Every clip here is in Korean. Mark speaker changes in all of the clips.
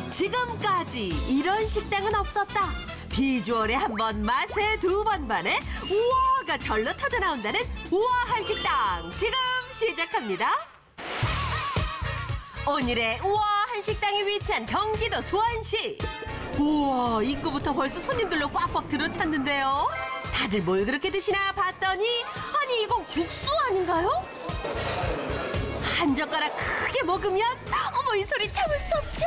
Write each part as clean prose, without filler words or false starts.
Speaker 1: 지금까지 이런 식당은 없었다. 비주얼에 한 번, 맛에 두 번 반해 우와가 절로 터져 나온다는 우아한 식당 지금 시작합니다. 오늘의 우아한 식당이 위치한 경기도 수원시. 우와, 입구부터 벌써 손님들로 꽉꽉 들어찼는데요. 다들 뭘 그렇게 드시나 봤더니 아니 이건 국수 아닌가요? 한 젓가락 크게 먹으면 어머 이 소리 참을 수 없죠.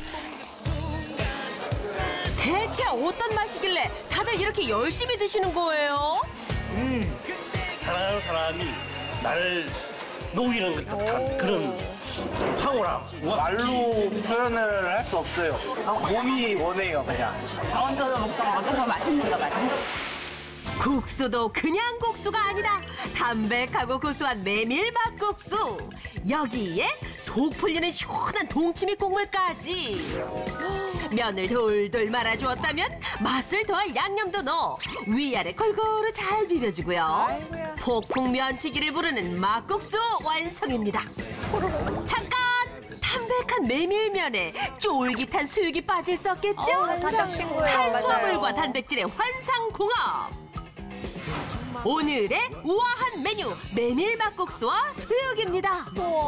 Speaker 1: 대체 어떤 맛이길래 다들 이렇게 열심히 드시는 거예요?
Speaker 2: 사랑하는 사람이 나를 녹이는 듯한 그런 황홀함.
Speaker 3: 말로 표현을 할 수 없어요. 몸이 원해요, 그냥.
Speaker 4: 강원도에서 먹던 어떤 맛있는 거 같아.
Speaker 1: 국수도 그냥 국수가 아니다. 담백하고 고소한 메밀 막국수. 여기에 속 풀리는 시원한 동치미 국물까지. 면을 돌돌 말아주었다면 맛을 더할 양념도 넣어 위아래 골고루 잘 비벼주고요. 폭풍 면치기를 부르는 막국수 완성입니다. 잠깐! 담백한 메밀면에 쫄깃한 수육이 빠질 수 없겠죠?
Speaker 4: 바짝 친구예요.
Speaker 1: 탄수화물과 단백질의 환상궁합! 오늘의 우아한 메뉴 메밀 막국수와 수육입니다.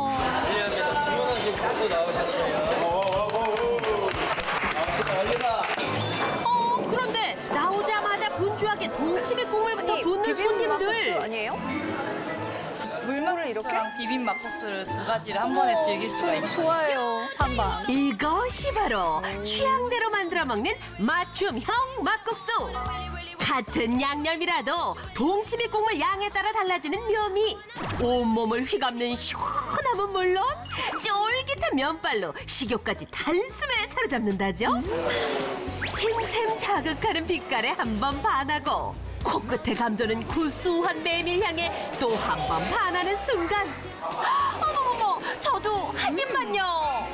Speaker 1: 그런데 나오자마자 분주하게 동치미 국물부터 붓는 손님들.
Speaker 4: 아니에요? 물물을 이렇게?
Speaker 5: 비빔 막국수를 두 가지를 한 번에 즐길 수가 있어요.
Speaker 4: 좋아요. 한방.
Speaker 1: 이것이 바로 취향대로 만들어 먹는 맞춤형 막국수. 같은 양념이라도 동치미 국물 양에 따라 달라지는 묘미. 온몸을 휘감는 시원함은 물론 쫄깃한 면발로 식욕까지 단숨에 사로잡는다죠. 침샘 자극하는 빛깔에 한 번 반하고 코끝에 감도는 구수한 메밀향에 또 한 번 반하는 순간 어머머머 저도 한 입만요.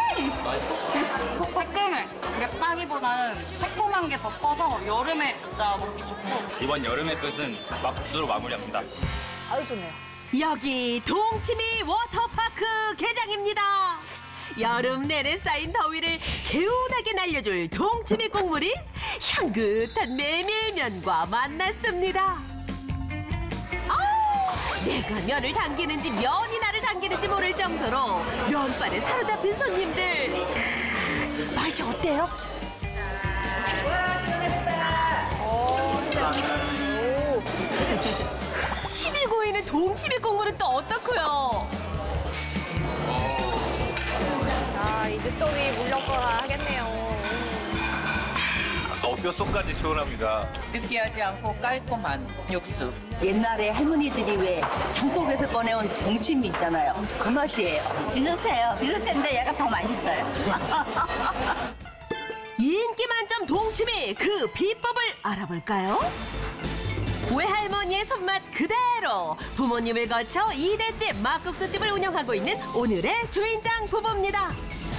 Speaker 5: 새콤해. 맵다기보다는 새콤한 게 더 커서 여름에 진짜 먹기 좋고.
Speaker 6: 이번 여름의 끝은 막국수로 마무리합니다.
Speaker 4: 아유, 좋네요.
Speaker 1: 여기 동치미 워터파크 개장입니다. 여름 내내 쌓인 더위를 개운하게 날려줄 동치미 국물이 향긋한 메밀면과 만났습니다. 내가 면을 당기는지 면이 나를 당기는지 모를 정도로 면발에 사로잡힌 손님들. 맛이 어때요? 침이 고이는 동치미 국물은 또 어떻고요?
Speaker 4: 아, 이 늦더위 물렸거라 하겠네요.
Speaker 6: 뼈속까지 시원합니다.
Speaker 5: 느끼하지 않고 깔끔한 육수.
Speaker 7: 옛날에 할머니들이 왜 장독에서 꺼내온 동치미 있잖아요. 그 맛이에요. 비슷해요. 비슷한데 얘가 더 맛있어요.
Speaker 1: 인기 만점 동치미 그 비법을 알아볼까요? 외할머니의 손맛 그대로 부모님을 거쳐 2대째 막국수집을 운영하고 있는 오늘의 주인장 부부입니다.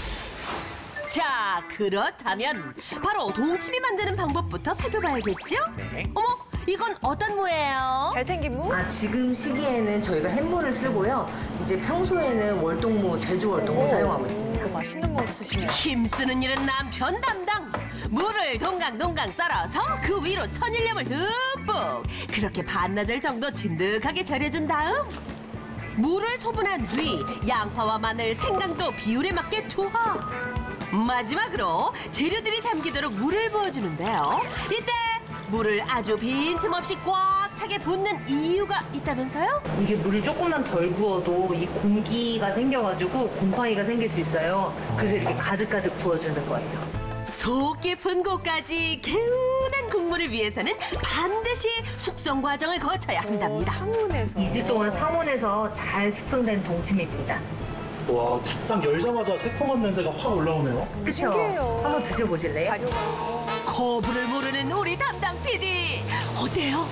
Speaker 1: 자, 그렇다면 바로 동치미 만드는 방법부터 살펴봐야겠죠? 어머, 이건 어떤 무예요?
Speaker 4: 잘생긴 무?
Speaker 8: 지금 시기에는 저희가 햇무를 쓰고요. 이제 평소에는 월동무, 제주 월동무 사용하고 있습니다.
Speaker 4: 맛있는 무 쓰시네요.
Speaker 1: 힘쓰는 일은 남편 담당. 무를 동강동강 썰어서 그 위로 천일염을 듬뿍 그렇게 반나절 정도 진득하게 절여준 다음 무를 소분한 뒤 양파와 마늘, 생강도 비율에 맞게 투하. 마지막으로 재료들이 잠기도록 물을 부어주는데요. 이때 물을 아주 빈틈없이 꽉 차게 붓는 이유가 있다면서요?
Speaker 8: 이게 물을 조금만 덜 부어도 이 공기가 생겨가지고 곰팡이가 생길 수 있어요. 그래서 이렇게 가득가득 부어주는 거예요.
Speaker 1: 속 깊은 곳까지 개운한 국물을 위해서는 반드시 숙성 과정을 거쳐야 한답니다.
Speaker 4: 상온에서.
Speaker 8: 2주 동안 상온에서 잘 숙성된 동치미입니다.
Speaker 3: 와, 딱 열자마자 새콤한 냄새가 확 올라오네요.
Speaker 8: 그쵸?
Speaker 4: 신기해요.
Speaker 8: 한번 드셔보실래요?
Speaker 1: 거부를 모르는 우리 담당 PD 어때요?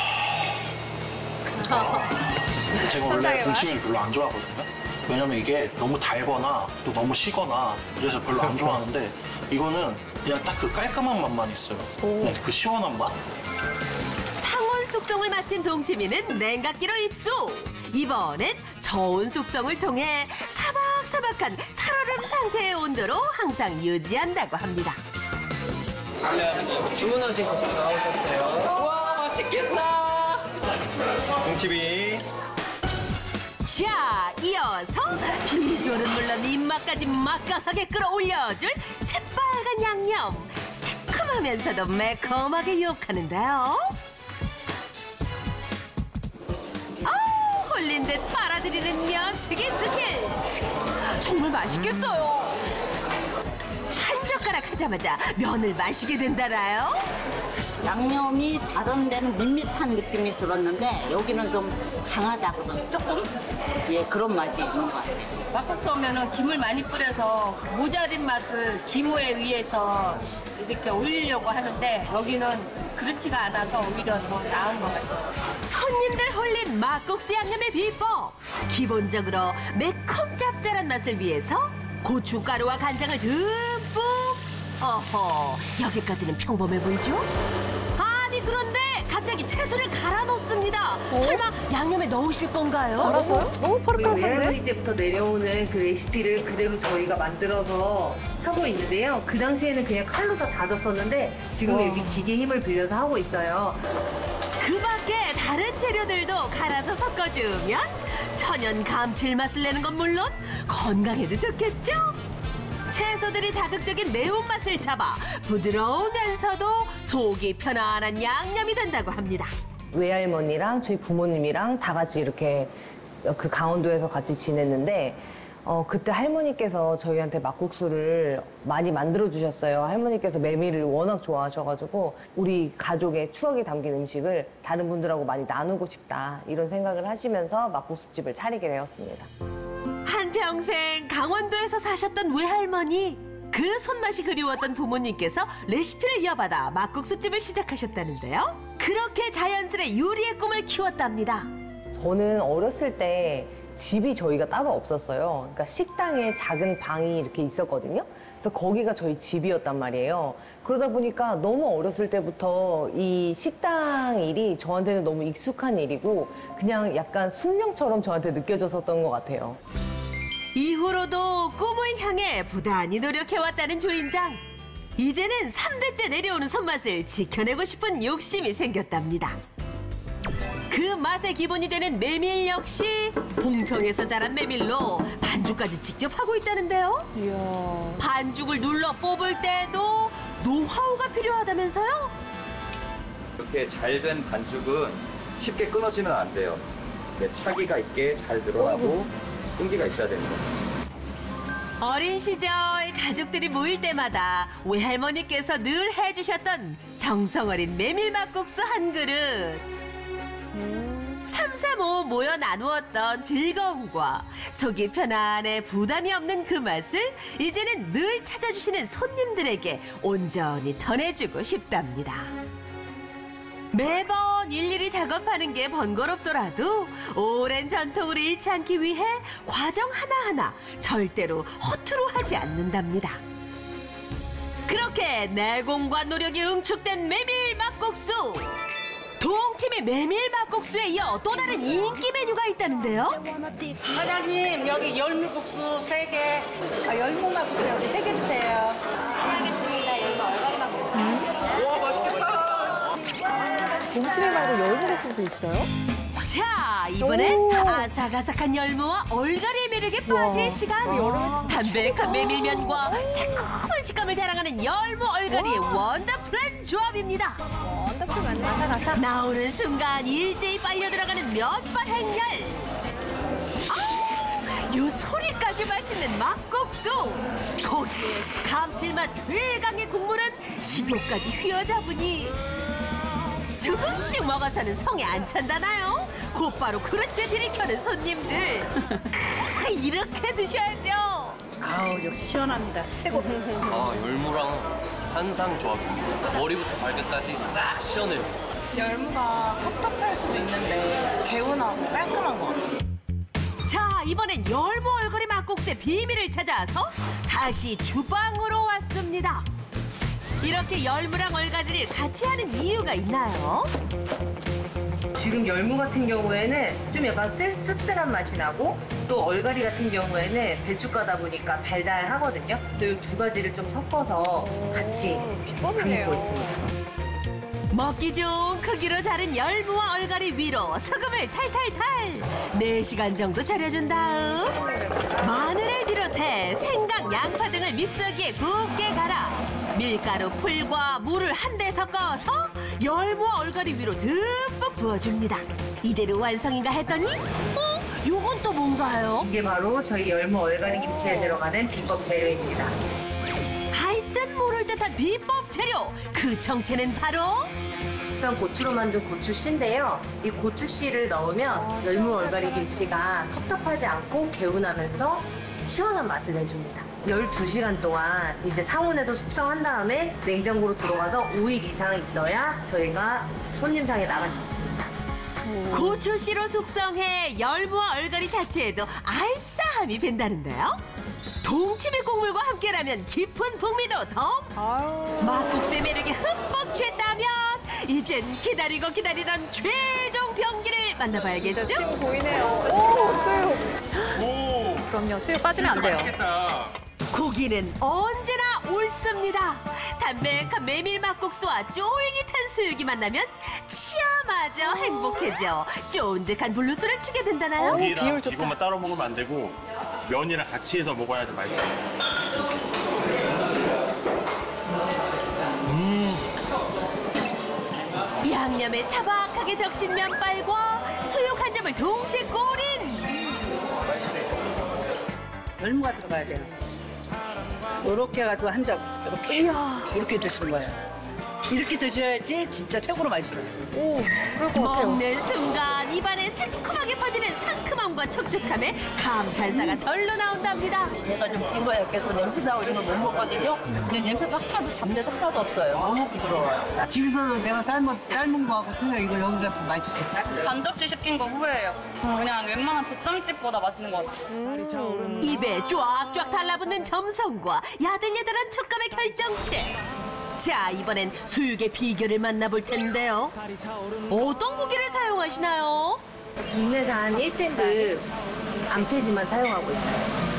Speaker 3: 제가 원래
Speaker 4: 천상의
Speaker 3: 동치미를 별로 안 좋아하거든요. 왜냐면 이게 너무 달거나 또 너무 시거나 그래서 별로 안 좋아하는데 이거는 그냥 딱 그 깔끔한 맛만 있어요. 네, 그 시원한 맛.
Speaker 1: 상온 숙성을 마친 동치미는 냉각기로 입수. 이번엔 저온 숙성을 통해 사박사박한 살얼음 상태의 온도로 항상 유지한다고 합니다.
Speaker 9: 주문하신 거 나오셨어요. 와, 맛있겠다.
Speaker 6: 동치미.
Speaker 1: 자, 이어서 비주얼은 물론 입맛까지 막강하게 끌어올려줄 새빨간 양념. 새콤하면서도 매콤하게 유혹하는데요. 홀린 듯 빨아들이는 면치기 스킬. 정말 맛있겠어요. 한 젓가락 하자마자 면을 마시게 된다나요?
Speaker 10: 양념이 다른 데는 밋밋한 느낌이 들었는데 여기는 좀 강하다고 조금 그런 맛이 있는 것 같아요.
Speaker 5: 막국수 오면은 김을 많이 뿌려서 모자린 맛을 기모에 의해서 이렇게 올리려고 하는데 여기는 그렇지가 않아서 오히려 더 나은 것 같아요.
Speaker 1: 손님들 홀린 막국수 양념의 비법. 기본적으로 매콤 짭짤한 맛을 위해서 고춧가루와 간장을 듬뿍. 어허, 여기까지는 평범해 보이죠? 아니 그런데 갑자기 채소를 갈아 넣습니다. 설마 양념에 넣으실 건가요?
Speaker 4: 알아서요? 너무
Speaker 8: 저희 외할머니
Speaker 4: 파릇파릇한데?
Speaker 8: 때부터 내려오는 그 레시피를 그대로 저희가 만들어서 하고 있는데요. 그 당시에는 그냥 칼로 다 다졌었는데 지금 여기 기계 힘을 빌려서 하고 있어요.
Speaker 1: 그 밖에 다른 재료들도 갈아서 섞어주면 천연 감칠맛을 내는 건 물론 건강에도 좋겠죠? 채소들이 자극적인 매운맛을 잡아 부드러우면서도 속이 편안한 양념이 된다고 합니다.
Speaker 8: 외할머니랑 저희 부모님이랑 다 같이 이렇게 그 강원도에서 같이 지냈는데 그때 할머니께서 저희한테 막국수를 많이 만들어 주셨어요. 할머니께서 메밀을 워낙 좋아하셔가지고 우리 가족의 추억이 담긴 음식을 다른 분들하고 많이 나누고 싶다 이런 생각을 하시면서 막국수집을 차리게 되었습니다.
Speaker 1: 한평생 강원도에서 사셨던 외할머니. 그 손맛이 그리웠던 부모님께서 레시피를 이어받아 막국수집을 시작하셨다는데요. 그렇게 자연스레 요리의 꿈을 키웠답니다.
Speaker 8: 저는 어렸을 때 집이 저희가 따로 없었어요. 그러니까 식당에 작은 방이 이렇게 있었거든요. 그래서 거기가 저희 집이었단 말이에요. 그러다 보니까 너무 어렸을 때부터 이 식당 일이 저한테는 너무 익숙한 일이고 그냥 약간 숙명처럼 저한테 느껴졌었던 것 같아요.
Speaker 1: 이후로도 꿈을 향해 부단히 노력해왔다는 주인장. 이제는 3대째 내려오는 손맛을 지켜내고 싶은 욕심이 생겼답니다. 그 맛의 기본이 되는 메밀 역시 봉평에서 자란 메밀로 반죽까지 직접 하고 있다는데요.
Speaker 4: 이야.
Speaker 1: 반죽을 눌러 뽑을 때도 노하우가 필요하다면서요?
Speaker 6: 이렇게 잘 된 반죽은 쉽게 끊어지면 안 돼요. 차기가 있게 잘 들어가고 끈기가 있어야 됩니다.
Speaker 1: 어린 시절 가족들이 모일 때마다 외할머니께서 늘 해주셨던 정성 어린 메밀 막국수 한 그릇. 335 모여 나누었던 즐거움과 속이 편안해 부담이 없는 그 맛을 이제는 늘 찾아주시는 손님들에게 온전히 전해주고 싶답니다. 매번 일일이 작업하는 게 번거롭더라도 오랜 전통을 잃지 않기 위해 과정 하나하나 절대로 허투루 하지 않는답니다. 그렇게 내공과 노력이 응축된 메밀 막국수. 동치미 메밀 막국수에 이어 또 다른 인기 메뉴가 있다는데요.
Speaker 11: 사장님 여기 열무국수 3개. 열무 막국수 여기 3개 주세요.
Speaker 6: 와, 맛있겠다.
Speaker 4: 동치미 말고 열무국수도 있어요?
Speaker 1: 자, 이번엔 아삭아삭한 열무와 얼갈이의 매력에 빠질 시간. 담백한 메밀면과 새콤한 식감을 자랑하는 열무 얼갈이의 원더풀한 조합입니다.
Speaker 4: 원더풀 맞네. 아삭아삭.
Speaker 1: 나오는 순간 일제히 빨려 들어가는 면발 행렬. 요 소리까지 맛있는 막국수. 고수의 감칠맛 최강의 국물은 식욕까지 휘어잡으니 조금씩 먹어서는 성에 안 찬다나요? 곧바로 그릇째 들이켜는 손님들. 이렇게 드셔야죠.
Speaker 11: 아우 역시 시원합니다. 최고.
Speaker 9: 열무랑 한상 조합입니다. 머리부터 발끝까지 싹 시원해요.
Speaker 11: 열무가 텁텁할 수도 있는데 개운하고 깔끔한 것 같아요.
Speaker 1: 자, 이번엔 열무 얼갈이 막국수의 비밀을 찾아서 다시 주방으로 왔습니다. 이렇게 열무랑 얼갈이를 같이 하는 이유가 있나요?
Speaker 8: 지금 열무 같은 경우에는 좀 약간 씁쓸한 맛이 나고 또 얼갈이 같은 경우에는 배춧가다 보니까 달달하거든요. 또 이 두 가지를 좀 섞어서 같이 담고 있습니다.
Speaker 1: 먹기 좋은 크기로 자른 열무와 얼갈이 위로 소금을 탈탈탈 4시간 정도 절여준 다음 마늘을 비롯해 생강, 양파 등을 믹서기에 곱게 갈아 밀가루, 풀과 물을 한데 섞어서 열무와 얼갈이 위로 듬뿍 부어줍니다. 이대로 완성인가 했더니 요건 또 뭔가요?
Speaker 8: 이게 바로 저희 열무 얼갈이 김치에 들어가는 비법 재료입니다.
Speaker 1: 하여튼 모를 듯한 비법 재료 그 정체는 바로
Speaker 8: 국산 고추로 만든 고추씨인데요. 이 고추씨를 넣으면 열무 얼갈이 김치가 텁텁하지 않고 개운하면서 시원한 맛을 내줍니다. 12시간 동안 이제 상온에서 숙성한 다음에 냉장고로 들어가서 5일 이상 있어야 저희가 손님상에 나갈 수 있습니다.
Speaker 1: 고추씨로 숙성해 열무와 얼갈이 자체에도 알싸함이 밴다는데요. 동치미 국물과 함께라면 깊은 풍미도 더 막국수의 매력에 흠뻑 취했다면 이젠 기다리고 기다리던 최종 병기를 만나봐야겠죠?
Speaker 4: 진짜 침 보이네요. 오, 수육.
Speaker 3: 오.
Speaker 4: 그럼요, 수육 빠지면 안 돼요.
Speaker 3: 맛있겠다.
Speaker 1: 고기는 언제나 옳습니다. 담백한 메밀 막국수와 쫄깃한 수육이 만나면 치아마저 행복해져 쫀득한 블루스를 추게 된다나요?
Speaker 3: 고기랑 이것만 따로 먹으면 안 되고 면이랑 같이 해서 먹어야지 맛있어요.
Speaker 1: 양념에 차박하게 적신 면발과 수육 한 점을 동시에 꼬린
Speaker 10: 열무가 들어가야 돼요. 이렇게 해가지고 한 점, 이렇게 드시는 거예요. 이렇게 드셔야지 진짜 최고로 맛있어요.
Speaker 4: 오, 그럴 것 같아요.
Speaker 1: 먹는 순간 입안에 새콤하게 퍼지는 상큼함과 촉촉함에 감탄사가 절로 나온답니다.
Speaker 7: 얘가 좀 긴 거예요. 그래서 냄새 나고 이런 걸 못 먹거든요. 근데 냄새가 하나도 잡내도 하나도 없어요. 너무 부드러워요.
Speaker 10: 집에서 내가 삶은 거하고 틀려. 이거 여기가 더 맛있어.
Speaker 12: 반 접시 시킨 거 후회해요. 그냥 웬만한 보쌈집보다 맛있는 것 같아요.
Speaker 1: 입에 쫙쫙 달라붙는 점성과 야들야들한 촉감의 결정체. 자, 이번엔 수육의 비결을 만나볼 텐데요. 어떤 고기를 사용하시나요?
Speaker 8: 국내산 1등급 암태지만 사용하고 있어요.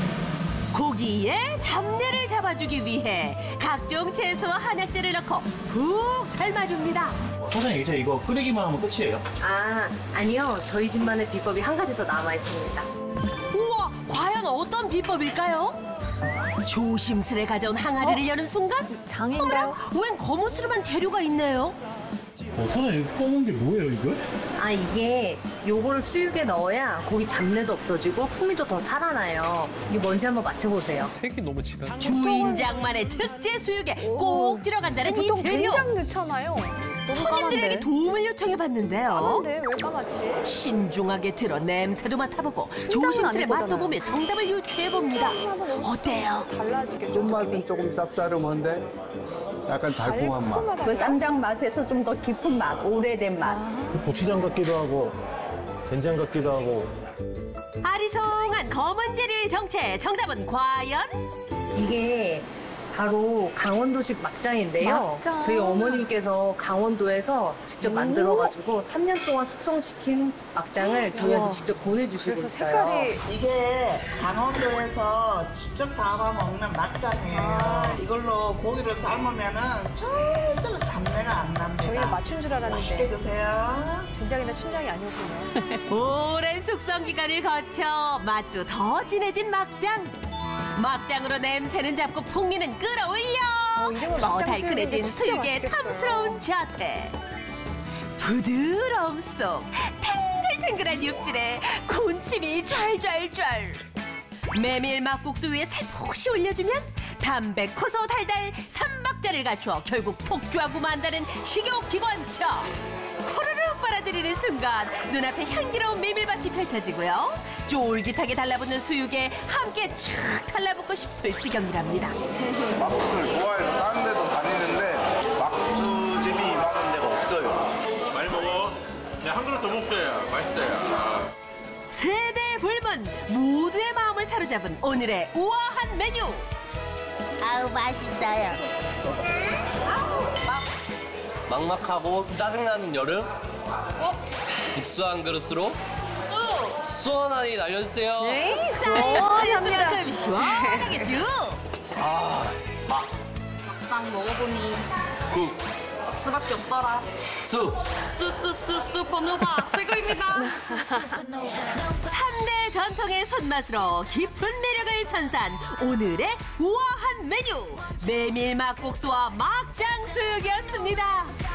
Speaker 1: 고기에 잡내를 잡아주기 위해 각종 채소와 한약재를 넣고 푹 삶아줍니다.
Speaker 3: 사장님 이제 이거 끓이기만 하면 끝이에요?
Speaker 8: 아니요. 저희 집만의 비법이 한 가지 더 남아 있습니다.
Speaker 1: 우와, 과연 어떤 비법일까요? 조심스레 가져온 항아리를 여는 순간
Speaker 4: 장인가요?
Speaker 1: 웬 거무스름한 재료가 있네요.
Speaker 3: 사장님 검은 게 뭐예요 이거?
Speaker 8: 이게 요거를 수육에 넣어야 고기 잡내도 없어지고 풍미도 더 살아나요. 이게 뭔지 한번 맞춰보세요.
Speaker 9: 색이 너무 진하네.
Speaker 1: 주인장만의 특제 수육에 꼭 들어간다는 이
Speaker 4: 보통
Speaker 1: 재료.
Speaker 4: 된장 넣잖아요. 너무
Speaker 1: 손님들에게
Speaker 4: 까만데?
Speaker 1: 도움을 요청해봤는데요.
Speaker 4: 까만데 왜 까맣지?
Speaker 1: 신중하게 들어 냄새도 맡아보고
Speaker 4: 순장은
Speaker 1: 조심스레
Speaker 4: 아닐 거잖아요.
Speaker 1: 맛도 보며 정답을 유추해봅니다. 어때요?
Speaker 4: 달라지겠죠.
Speaker 13: 끝맛은 조금 쌉싸름한데 약간 달콤한 맛.
Speaker 7: 그 쌈장 맛에서 좀 더 깊은 맛, 오래된 맛.
Speaker 9: 고추장 같기도 하고 된장 같기도 하고.
Speaker 1: 아리송한 검은 재료의 정체 정답은 과연?
Speaker 8: 이게 바로 강원도식 막장인데요.
Speaker 4: 막장.
Speaker 8: 저희 어머님께서 강원도에서 직접 만들어가지고 3년 동안 숙성시킨 막장을 저희한테 직접 보내주시고
Speaker 4: 그래서
Speaker 8: 있어요.
Speaker 4: 색깔이
Speaker 14: 이게 강원도에서 직접 담아 먹는 막장이에요. 이걸로 고기를 삶으면은 절대로 잡내가 안 납니다.
Speaker 4: 저희가 맞춘 줄
Speaker 14: 맛있게
Speaker 4: 알았는데
Speaker 14: 드세요.
Speaker 4: 된장이나 춘장이 아니었군요.
Speaker 1: 오랜 숙성 기간을 거쳐 맛도 더 진해진 막장. 막장으로 냄새는 잡고 풍미는 끌어올려
Speaker 4: 이름은
Speaker 1: 더
Speaker 4: 막장
Speaker 1: 달큰해진
Speaker 4: 수육인데 진짜
Speaker 1: 수육의
Speaker 4: 맛있겠어요.
Speaker 1: 탐스러운 자태. 부드러움 속 탱글탱글한 육질에 군침이 좔좔좔. 메밀 막국수 위에 살포시 올려주면 담백 고소 달달 삼박자를 갖추어 결국 폭주하고 만다는 식욕기관차. 호로록 빨아들이는 순간 눈앞에 향기로운 메밀밭이 펼쳐지고요. 쫄깃하게 달라붙는 수육에 함께 촥 달라붙고 싶을 지경이랍니다.
Speaker 13: 막국수를 좋아해서 다른 데도 다니는데 막국수집이 이만한 데가 없어요.
Speaker 3: 많이 먹어. 그냥 한 그릇 더 먹게. 맛있어요.
Speaker 1: 세대 불문 모두의 마음을 사로잡은 오늘의 우아한 메뉴.
Speaker 7: 아우, 맛있어요.
Speaker 9: 막막하고 짜증나는 여름. 국수 한 그릇으로
Speaker 15: 시원하니 날려주세요.
Speaker 1: 네, 쌀쌀쌀만큼 시원하게 쭉.
Speaker 12: 막상 먹어보니
Speaker 15: 국,
Speaker 12: 수밖에 없더라.
Speaker 15: 수.
Speaker 12: 번호가 최고입니다.
Speaker 1: 3대 전통의 손맛으로 깊은 매력을 선사한 오늘의 우아한 메뉴 메밀 막국수와 막장숙이었습니다.